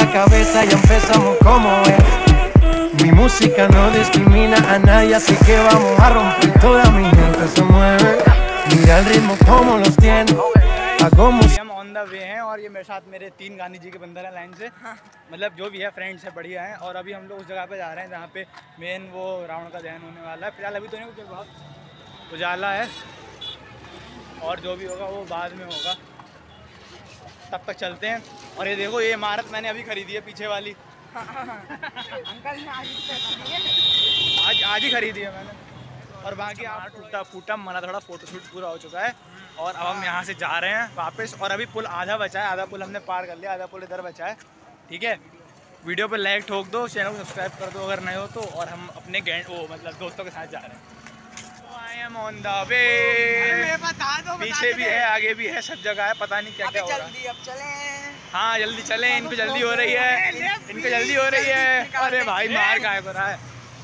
cabeza y empezamos como es. Mi música no discrimina a nadie, así que vamos a romper. Toda mi gente se mueve, mira el ritmo como los tiene. हम on the way हैं और ये मेरे साथ मेरे 3 गांधी जी के बंदर हैं लाइन से, मतलब जो भी है फ्रेंड्स है, बढ़िया हैं। और अभी हम लोग उस जगह पे जा रहे हैं जहाँ पे मेन वो रावण का दहन होने वाला है। फिलहाल अभी तो नहीं, क्योंकि बहुत उजाला है और जो भी होगा वो बाद में होगा। तब तक चलते हैं। और ये देखो, ये इमारत मैंने अभी खरीदी है, पीछे वाली। अंकल ने आज ही खरीदी है मैंने। और बाकी आप टूटा फूटा मना थोड़ा फोटोशूट पूरा हो चुका है और अब हम यहाँ से जा रहे हैं वापस। और अभी पुल आधा बचा है, आधा पुल हमने पार कर लिया, आधा पुल इधर बचा है। ठीक है, वीडियो पे लाइक ठोक दो, चैनल को सब्सक्राइब कर दो अगर नए हो तो। और हम अपने मतलब दोस्तों के साथ जा रहे हैं। I am on the way. पीछे भी है, आगे भी है, सब जगह है, पता नहीं क्या क्या होगा। जल्दी अब चलें। हाँ जल्दी चलें, इनको जल्दी हो रही है, इनको जल्दी हो रही है। अरे भाई मार काय हो रहा है।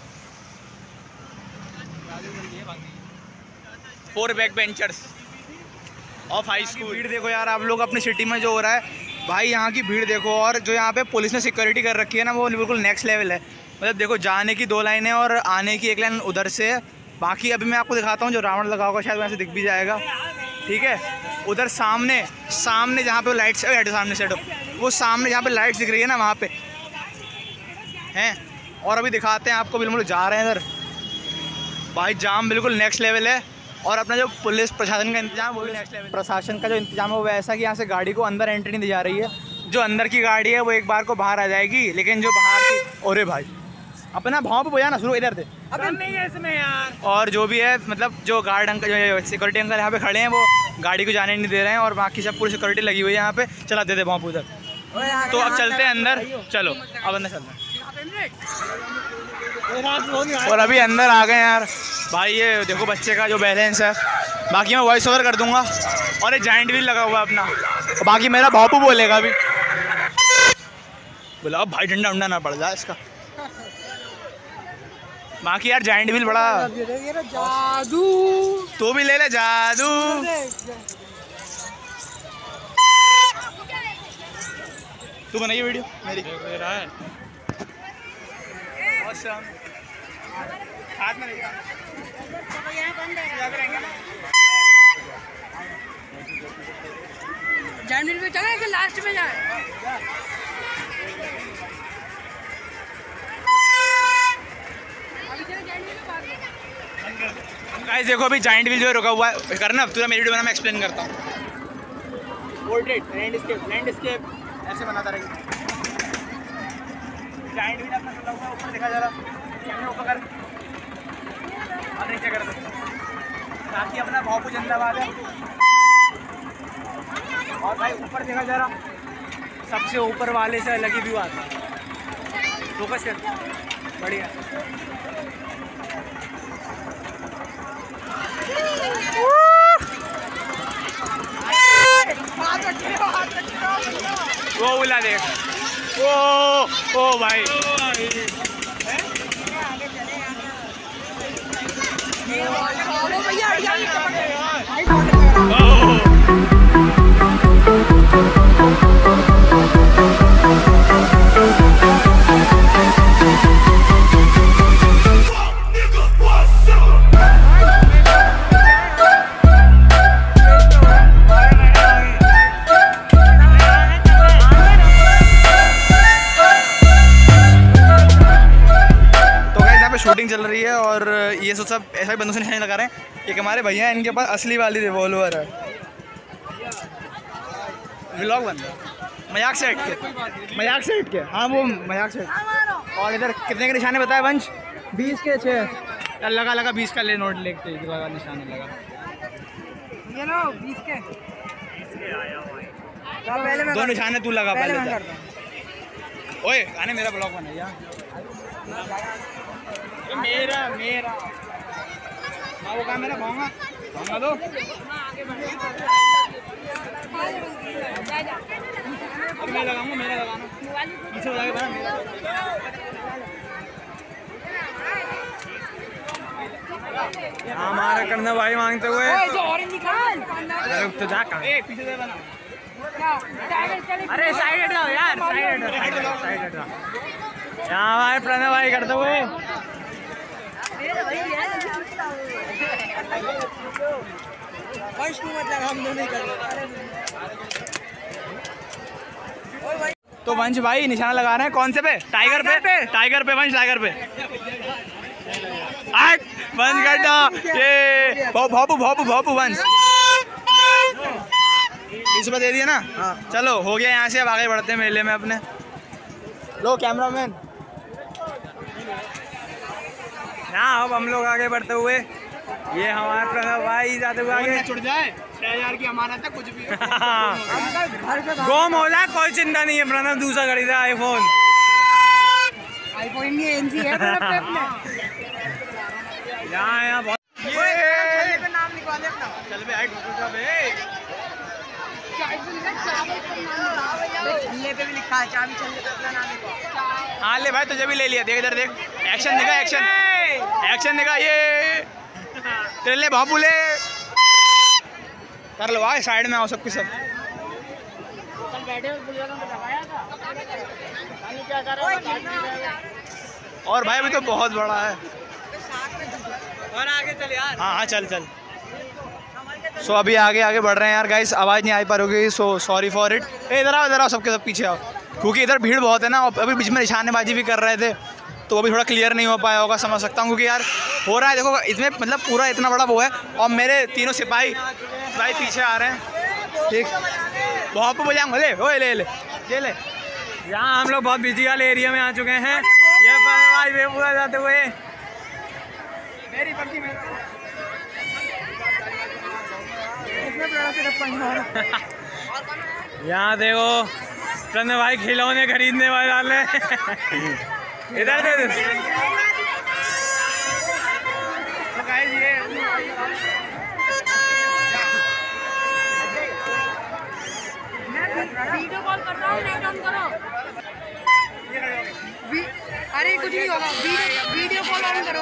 4 back benchers of high school. भीड़ देखो यार आप लोग अपनी सिटी में जो हो रहा है भाई, यहाँ की भीड़ देखो। और जो यहाँ पे पुलिस ने सिक्योरिटी कर रखी है ना, वो बिल्कुल नेक्स्ट लेवल है। मतलब देखो, जाने की 2 लाइनें और आने की 1 लाइन उधर से है। बाकी अभी मैं आपको दिखाता हूँ, जो रावण लगा होगा शायद वहाँ से दिख भी जाएगा। ठीक है, उधर सामने जहाँ पे लाइट्स सामने से वो सामने जहाँ पे लाइट्स दिख रही है ना, वहाँ पे हैं। और अभी दिखाते हैं आपको, बिल्कुल जा रहे हैं इधर। भाई जाम बिल्कुल नेक्स्ट लेवल है। और अपना जो पुलिस प्रशासन का इंतजाम वो भी नेक्स्ट लेवल। प्रशासन का जो इंतजाम है वो ऐसा कि यहाँ से गाड़ी को अंदर एंट्री नहीं दी जा रही है। जो अंदर की गाड़ी है वो एक बार को बाहर आ जाएगी, लेकिन जो बाहर की, अरे भाई अपना भाव पे बजाना शुरू इधर से। अब नहीं है इसमें यार। और जो भी है, मतलब जो गार्ड अंकल, जो सिक्योरिटी अंकल यहाँ पे खड़े हैं, वो गाड़ी को जाने नहीं दे रहे हैं। और बाकी सब पूरी सिक्योरिटी लगी हुई है यहाँ पे। चला देते भाव उधर। तो अब चलते हैं अंदर, चलो अब अंदर चलते हैं। और अभी अंदर आ गए यार भाई। ये देखो बच्चे का जो बैलेंस है, बाकी मैं वॉइस ओवर कर दूंगा। और ये जाइंट व्हील लगा हुआ है अपना, और बाकी मेरा बापू बोलेगा अभी। बोला अब भाई डंडा उंडा ना पड़ जाए इसका। बाकी यार जाइंट व्हील बड़ा जादू। तू भी ले ले जादू। तू बनाइए वीडियो मेरी। हाथ में नहीं जानवीर पे चले कि लास्ट में जाए। गाइस देखो, अभी जाइंट व्हील जो रुका हुआ है, करना अब तुझे मेरी वीडियो बना, मैं एक्सप्लेन करता हूँ। पोर्ट्रेट, लैंडस्केप ऐसे बनाता रहेगा। जाइंट व्हील अपना चला हुआ, ऊपर देखा जा रहा, कैमरे ऊपर कर और नीचे कर दो, ताकि अपना भावपू जिंदाबाद है। और भाई ऊपर देखा जा रहा, सबसे ऊपर वाले से अलग ही व्यू आता है। फोकस कर, बढ़िया। वो बुला देख, ओ भाई शूटिंग चल रही है। और ये सब ऐसा ही बंदों से निशाने लगा रहे हैं। एक हमारे भैया हैं, इनके पास असली वाली रिवॉल्वर है। व्लॉग बन रहा है, मजाक से हट के, हाँ वो मजाक से। और इधर कितने के निशाने बताए वंश? 20 के 6 लगा 20 का ले नोट लेते लगा, निशाने लगा। ये लो 20 के। 2 निशाने तू लगा पहले। ओए आने मेरा ब्लॉग बनाइए। मेरा हाँ वो काम मेरा भाऊंगा दो। अब मैं लगाऊंगा, मेरा लगाना पीछे हो जाएगा मेरा। हमारा करना भाई मांगते हुए तो जा पीछे दे बना। अरे साइड हट जाओ यार, साइड हट जाओ। यहाँ भाई प्रणव भाई करते हुए तो वंश भाई निशाना लगा रहे हैं कौन से पे? टाइगर पे, टाइगर पे वंश, टाइगर पे। वंश कर दो ये भोपू भोपू भोपू वंश इस पर दे दिया ना। चलो हो गया, यहाँ से अब आगे बढ़ते हैं मेले में अपने। लो कैमरामैन। यहाँ अब हम लोग आगे बढ़ते हुए, ये हमारे प्रणव भाई जाते हुए आगे। छुट जाए 6000 की अमानत है, कुछ भी गोम हो जाए कोई चिंता नहीं है। प्रणव दूसरा खरीदा आईफोन। आईफोन ये एनसी है यहाँ बहुत नाम लिखवा दे अपना। चल बे हाइट छल्ले पे भी लिखा है, चाबी छल्ले पे अपना नाम लिखवा। हाँ ले भाई तुझे भी ले लिया। देख इधर देख, एक्शन दिखा, एक्शन एक्शन दिखा। ये तेरे ले बाबू ले कर लो भाई, साइड में आओ सब कुछ सब। और भाई अभी तो बहुत बड़ा है। और आगे चल यार। हाँ हाँ चल चल। सो अभी आगे आगे बढ़ रहे हैं यार गाइस, आवाज़ नहीं आ पा रही, सो सॉरी फॉर इट। इधर आओ सबके सब पीछे आओ, क्योंकि इधर भीड़ बहुत है ना। और अभी बीच में निशानेबाजी भी कर रहे थे, तो वो भी थोड़ा क्लियर नहीं हो पाया होगा, समझ सकता हूँ। क्योंकि यार हो रहा है देखो, इसमें मतलब पूरा इतना बड़ा वो है, और मेरे तीनों सिपाही पीछे आ रहे हैं। ठीक बहुत बजाऊँगा, ले वो ले ले ये ले। यहाँ हम लोग बहुत बिजी वाले एरिया में आ चुके हैं। ये भाई वे पूरा जाते हुए यहाँ देखो प्रणव भाई खिलौने खरीदने वाले इधर दे दे। वीडियो कॉल कर रहा हूँ, नेट ऑन करो। अरे कुछ नहीं होगा, वीडियो कॉल ऑन करो।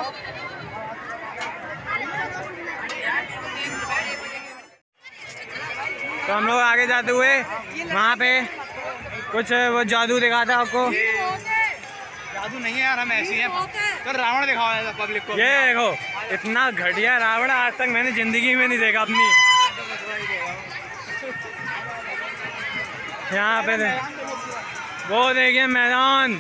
तो हम लोग आगे जाते हुए वहाँ पे कुछ वो जादू दिखाता आपको। जादू नहीं है यार, हम ऐसे हैं। तो रावण दिखाओ पब्लिक को। ये देखो इतना घटिया रावण आज तक मैंने जिंदगी में नहीं देखा अपनी। यहाँ पे वो देखिए मैदान।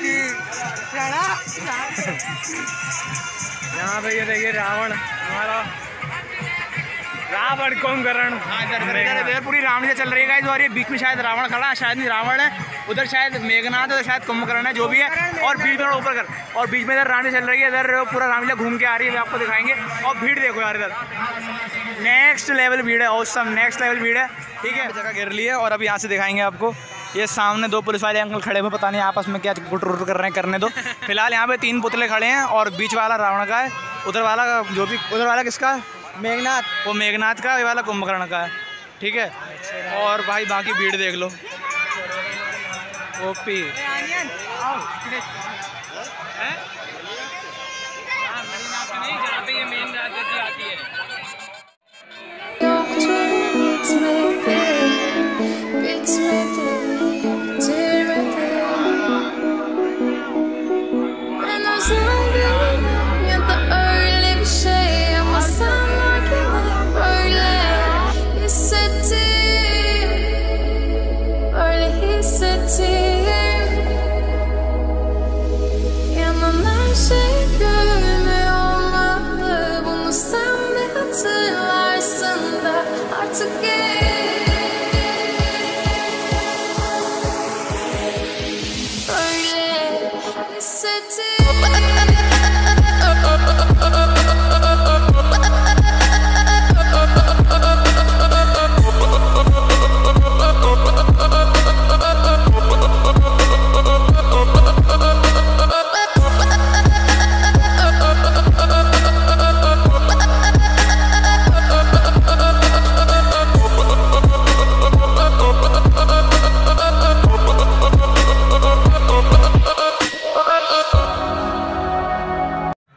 यहाँ पे ये देखिए रावण, हमारा रावण कुंभकर्ण। इधर पूरी रावण से चल रही है, और ये बीच में शायद रावण खड़ा है, शायद नहीं रावण है। उधर शायद मेघनाथ है, शायद कुंभकर्ण है, जो भी है। और बीच में ऊपर कर, और बीच में इधर रावण चल रही है। इधर पूरा रावण घूम के आ रही है, आपको दिखाएंगे। और भीड़ देखो यार, इधर नेक्स्ट लेवल भीड़ है, औसम नेक्स्ट लेवल भीड़ है। ठीक है, जगह घेर ली है, और अभी यहाँ से दिखाएंगे आपको। ये सामने 2 पुलिस वाले अंकल खड़े हुए, पता नहीं आपस में क्या गुटर कर रहे हैं, करने दो। फिलहाल यहाँ पे 3 पुतले खड़े हैं, और बीच वाला रावण का है, उधर वाला जो भी, उधर वाला किसका है? मेघनाथ। वो मेघनाथ का, ये वाला कुंभकर्ण का है। ठीक है, और भाई बाकी भीड़ देख लो। ओपी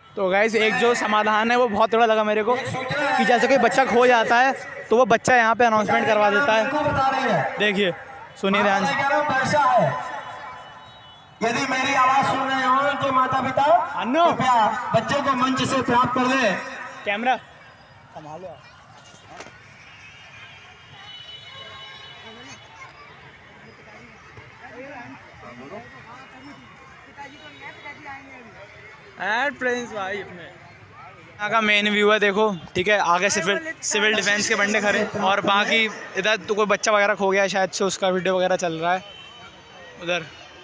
तो गाइस एक जो समाधान है वो बहुत तगड़ा लगा मेरे को कि जैसे कोई बच्चा खो जाता है तो वो बच्चा यहाँ पे अनाउंसमेंट करवा देता है। देखिए सुनिए ध्यान से। यदि मेरी आवाज सुन रहे हो तो माता पिता कृपया बच्चों को मंच से प्राप्त कर ले। कैमरा संभालो। प्रिंस भाई अपने यहाँ का मेन व्यू है देखो, ठीक है। आगे सिविल डिफेंस के बंदे खड़े और बाकी इधर तो कोई बच्चा वगैरह खो गया है शायद से, उसका वीडियो वगैरह चल रहा है उधर।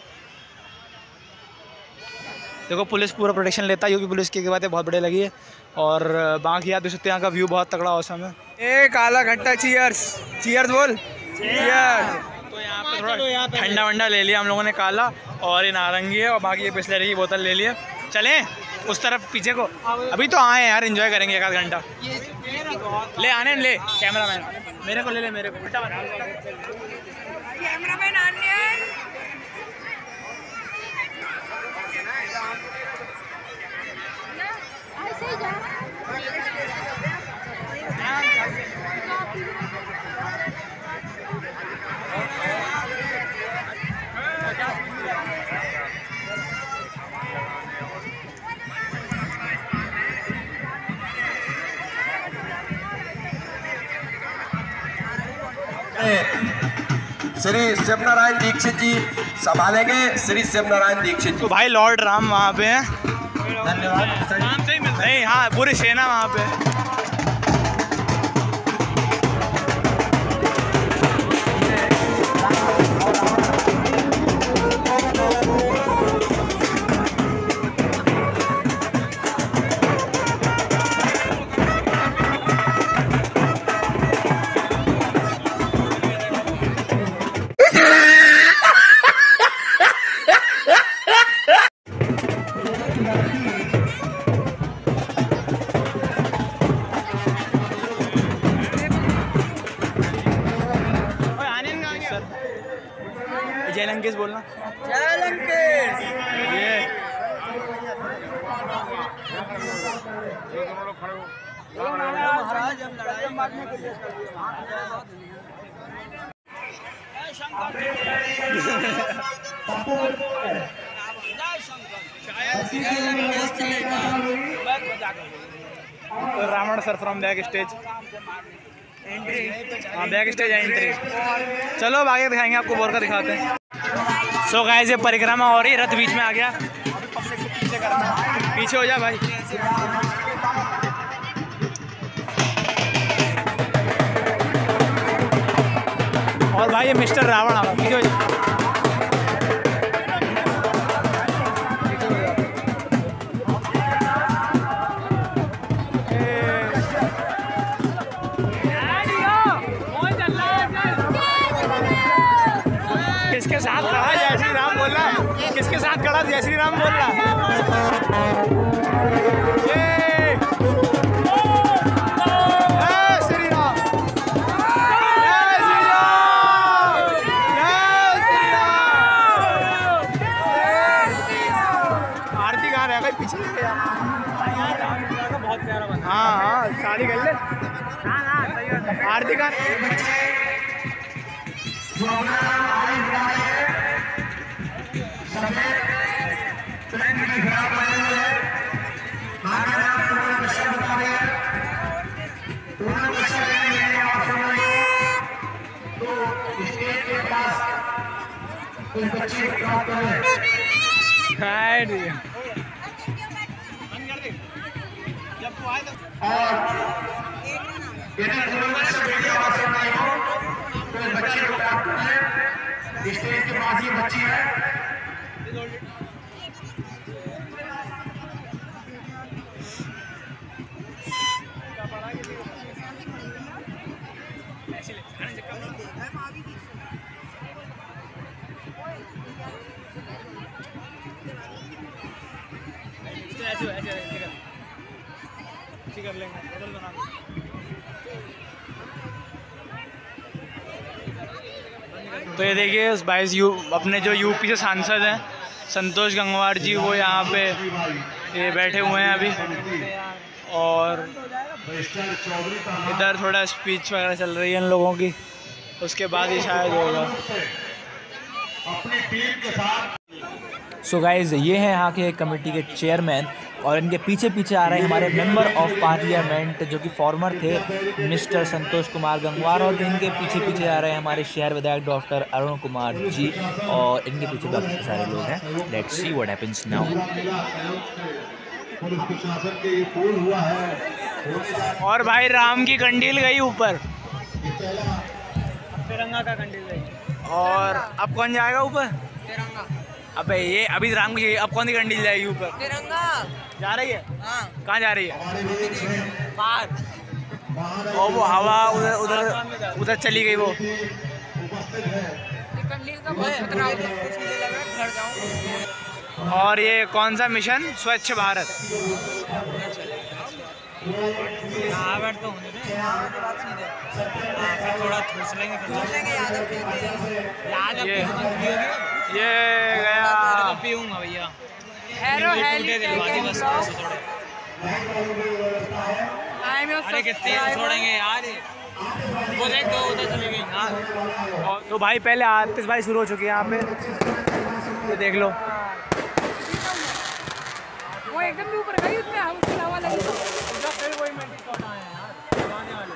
देखो पुलिस पूरा प्रोटेक्शन लेता है क्योंकि पुलिस की बातें बहुत बढ़िया लगी है। और बाकी याद सकते यहाँ का व्यू बहुत तगड़ा औसम है। ए काला घट्टा चीयर्स, चीयर्स बोल चीयर्स। तो यहाँ पे थोड़ा ठंडा वंडा ले लिया हम लोगों ने काला, और ये नारंगी है, और बाकी ये बिस्लरी की बोतल ले लिया। चलें उस तरफ पीछे को, अभी तो आए यार, एंजॉय करेंगे 1 आध घंटा। ले आने ले कैमरा मैन, मेरे को ले ले, मेरे को कैमरा मैन आने श्री शिवनारायण दीक्षित जी संभालेंगे। श्री शिवनारायण दीक्षित। तो भाई लॉर्ड राम वहाँ पे हैं। धन्यवाद। नहीं हाँ पूरी सेना वहाँ पे। जय लंकेश बोलना। जय लंकेश। महाराज हम लड़ाई मारने के लिए Ravan sir from back stage entry. हाँ बैक स्टेज एंट्री। चलो अब आगे दिखाएंगे आपको, बोर का दिखाते हैं। सो गाइस ये परिक्रमा हो रही, रथ बीच में आ गया। पीछे हो जा भाई। और भाई ये मिस्टर रावण आ रहा, पीछे हो जा। किसके साथ खड़ा जय श्री राम बोल रहा है? किसके साथ खड़ा जय श्री राम बोल रहा है? श्री राम, जय श्री राम, जय श्री राम। आरती कहाँ रह गई? पीछे ले गया। बहुत प्यारा बना। हाँ हाँ शादी कर ले। आरती कहाँ? स्टेज के पास ये बच्ची है। ऐसे कर लेंगे, बदल बना। तो ये देखिए भाई अपने जो यूपी से सांसद हैं संतोष गंगवार जी, वो यहाँ पे ये बैठे हुए हैं अभी, और इधर थोड़ा स्पीच वगैरह चल रही है इन लोगों की, उसके बाद ही शायद होगा। सो गाइज ये हैं यहाँ के कमेटी के चेयरमैन, और इनके पीछे पीछे आ रहे हैं हमारे मेंबर ऑफ पार्लियामेंट जो कि फॉर्मर थे मिस्टर संतोष कुमार गंगवार, और इनके पीछे पीछे आ रहे हैं हमारे शहर विधायक डॉक्टर अरुण कुमार जी, और इनके पीछे बाकी सारे लोग हैं। Let's see what happens now. और भाई राम की कंडील गई ऊपर, तिरंगा का कंडील गई। और अब कौन जाएगा ऊपर? तिरंगा। अबे ये अभी राम की, अब कौन सी कंडील जाएगी ऊपर? तिरंगा जा रही है? हाँ। कहाँ जा रही है? बाहर। और वो हवा उधर उधर उधर चली गई वो। कंडील का बहुत खतरा है, कुछ मुझे लग रहा है घर जाऊँ। और ये कौन सा मिशन? स्वच्छ भारत। तो होने दे, फिर थोड़ा ठूस लेंगे, ये गया। पीऊंगा भैया। अरे कितने छोड़ेंगे यार, वो देख दो उधर चली गई यार। तो भाई पहले आतिशबाजी शुरू हो चुकी है यहाँ पे, ये देख लो। वो एकदम भी ऊपर गई, उसमें उसकी हवा लगी तो फिर वही मेंटी शॉट आए हैं यार लगाने वाले।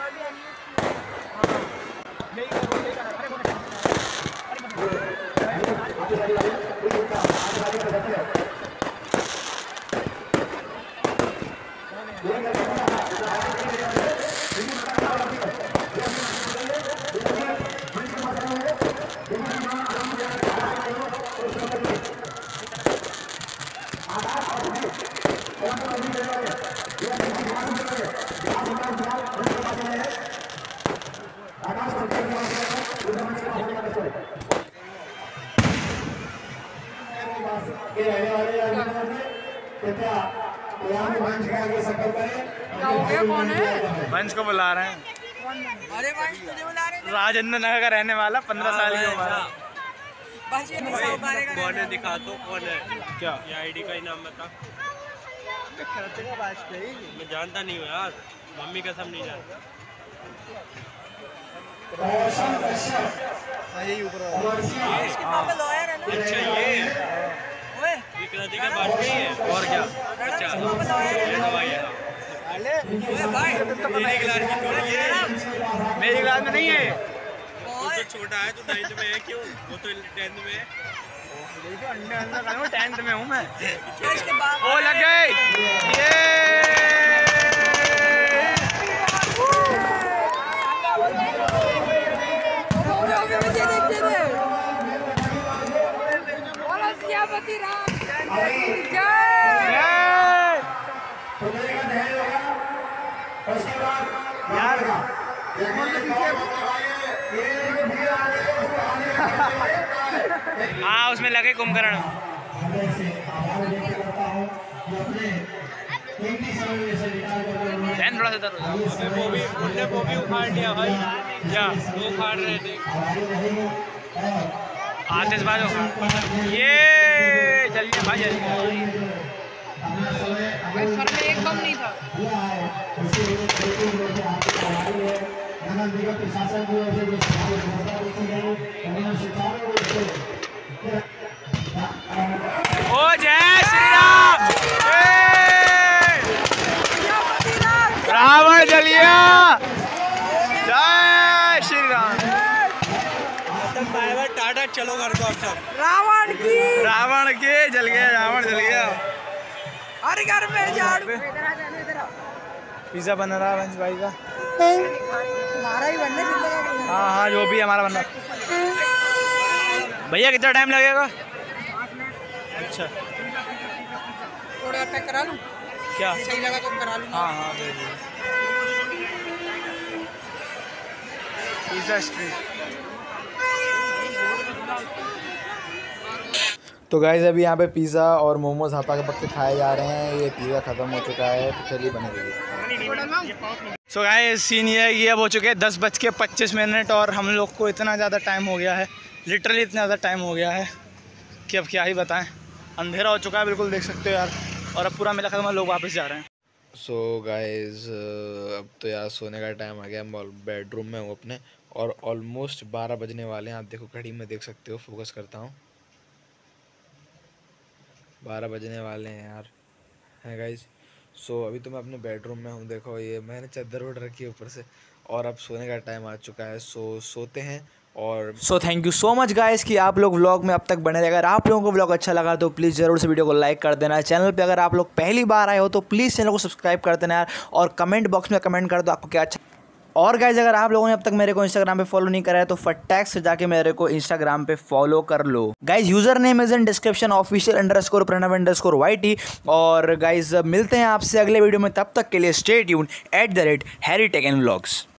वंश को बुला रहे हैं। अरे भाई तुझे बुला रहे थे। राजेंद्र नगर का रहने वाला, 15 साल की उम्र। बस ये निशा उतारे का कौन है? दिखा दो कौन है। क्या ये आईडी का ही नाम बता। मैं जानता नहीं हूँ यार, मम्मी कसम नहीं जानता। यही ऊपर इसके पापा लॉयर है ना। अच्छा ये ओए कृतिका वाजपेयी है और क्या? अच्छा पापा लॉयर है ना। ओए भाई मेरी क्लास की थोड़ी है, मेरी क्लास में नहीं है। वो तो छोटा है, तो 9th में है। क्यों? वो तो 10th में है। 10th में हूँ मैं। इसके बाद ओ लग गई ये। यार हाँ उसमें लगे कुंभकर्ण। थोड़ा सा वो भी उखाड़ लिया भाई। क्या वो उखाड़ रहे थे। आतिशबाजी ये जल्दी भाई जल्दी। सर में एक बम नहीं था। ओ जय श्री राम। रावण जलिया। जय श्री राम। बाय बाय टाटा, चलो घर को अब सब। रावण के जल गया, रावण जल गया। हर घर में झाड़ू। पिज़्ज़ा बन रहा है वंश भाई का। हमारा ही बनने जिंदगी। हाँ हाँ जो भी हमारा बनना। भैया कितना टाइम लगेगा? अच्छा थोड़ा पैक करा लूँ? क्या सही लगा तो करा लूँ। हाँ हाँ दे दो। Pizza street. तो गाइस अभी यहाँ पे पिज़्ज़ा और मोमोज हाथा के पत्ते खाए जा रहे हैं। ये पिज़्ज़ा ख़त्म हो चुका है, तो चलिए बने रहिए। सो गाइस सीन ये है कि अब हो चुके हैं 10:25 और हम लोग को इतना ज़्यादा टाइम हो गया है, लिटरली इतना ज़्यादा टाइम हो गया है कि अब क्या ही बताएं। अंधेरा हो चुका है बिल्कुल, देख सकते हो यार। और अब पूरा मेला खत्म है, लोग वापस जा रहे हैं। सो गाइज अब तो यार सोने का टाइम आ गया। मैं बेडरूम में हूँ अपने और ऑलमोस्ट 12 बजने वाले हैं। आप देखो घड़ी में देख सकते हो, फोकस करता हूँ, 12 बजने वाले हैं यार, है गाइज। सो अभी तो मैं अपने बेडरूम में हूँ। देखो ये मैंने चादर उड़ रखी है ऊपर से और अब सोने का टाइम आ चुका है। सो सोते हैं। और thank you so much guys कि आप लोग व्लॉग में अब तक बने रहे। अगर आप लोगों को व्लॉग अच्छा लगा तो प्लीज़ ज़रूर से वीडियो को लाइक कर देना। चैनल पे अगर आप लोग पहली बार आए हो तो प्लीज़ चैनल को सब्सक्राइब कर देना यार, और कमेंट बॉक्स में कमेंट कर दो आपको क्या अच्छा। और गाइस अगर आप लोगों ने अब तक मेरे को इंस्टाग्राम पे फॉलो नहीं करा है तो फटाक से जाके मेरे को इंस्टाग्राम पे फॉलो कर लो। Guys user name is in description, official_pranav_yt। और गाइस मिलते हैं आपसे अगले वीडियो में, तब तक के लिए स्टे ट्यून्ड @HarryTechNVlogs।